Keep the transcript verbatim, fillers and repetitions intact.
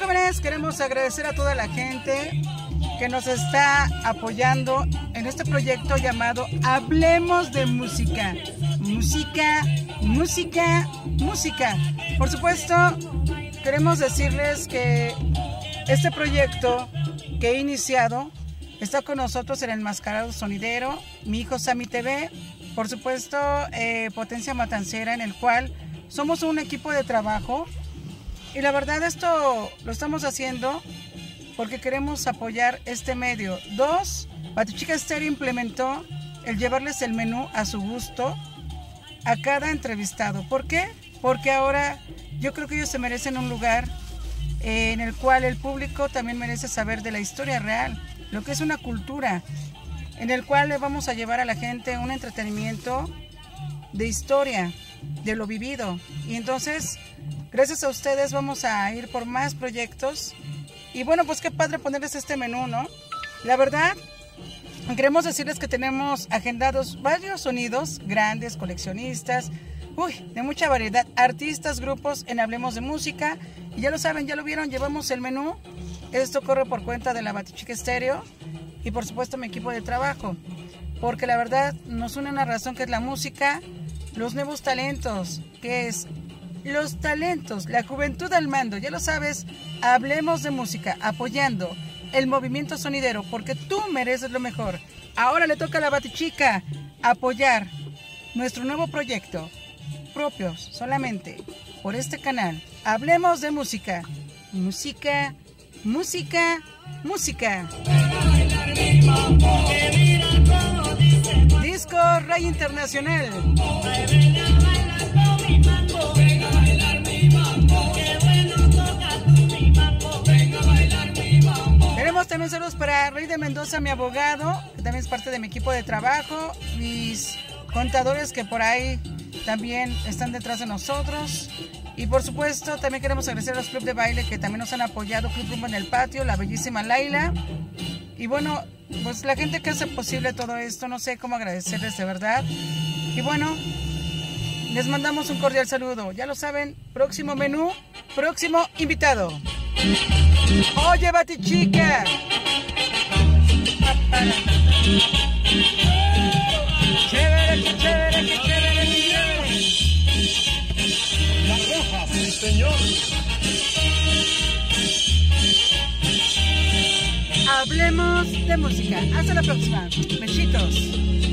jóvenes, queremos agradecer a toda la gente que nos está apoyando en este proyecto llamado Hablemos de Música. Música, música, música. Por supuesto, queremos decirles que este proyecto que he iniciado está con nosotros el Enmascarado Sonidero, mi hijo Sammy T V, por supuesto eh, Potencia Matancera, en el cual somos un equipo de trabajo. Y la verdad esto lo estamos haciendo porque queremos apoyar este medio. Dos, Batichica Estéreo implementó el llevarles el menú a su gusto a cada entrevistado. ¿Por qué? Porque ahora yo creo que ellos se merecen un lugar eh, en el cual el público también merece saber de la historia real, lo que es una cultura, en el cual le vamos a llevar a la gente un entretenimiento de historia, de lo vivido. Y entonces, gracias a ustedes vamos a ir por más proyectos. Y bueno, pues qué padre ponerles este menú, ¿no? La verdad, queremos decirles que tenemos agendados varios sonidos grandes, coleccionistas, uy, de mucha variedad, artistas, grupos en Hablemos de Música. Y ya lo saben, ya lo vieron, llevamos el menú. Esto corre por cuenta de la Batichica Estéreo y por supuesto mi equipo de trabajo. Porque la verdad nos une una razón que es la música, los nuevos talentos, que es los talentos, la juventud al mando. Ya lo sabes, Hablemos de Música, apoyando el movimiento sonidero, porque tú mereces lo mejor. Ahora le toca a la Batichica apoyar nuestro nuevo proyecto, propios solamente por este canal. Hablemos de Música, música, música, música. Disco Ray Internacional. Queremos también saludos para Rey de Mendoza, mi abogado, que también es parte de mi equipo de trabajo, mis contadores que por ahí también están detrás de nosotros. Y por supuesto también queremos agradecer a los clubes de baile que también nos han apoyado, Club Rumbo en el Patio, la bellísima Laila. Y bueno, pues la gente que hace posible todo esto, no sé cómo agradecerles de verdad. Y bueno, les mandamos un cordial saludo. Ya lo saben, próximo menú, próximo invitado. Oye, Batichica. Chévere, qué chévere, qué chévere, qué chévere. La roja, sí, señor. Hablemos de Música. Hasta la próxima. Besitos.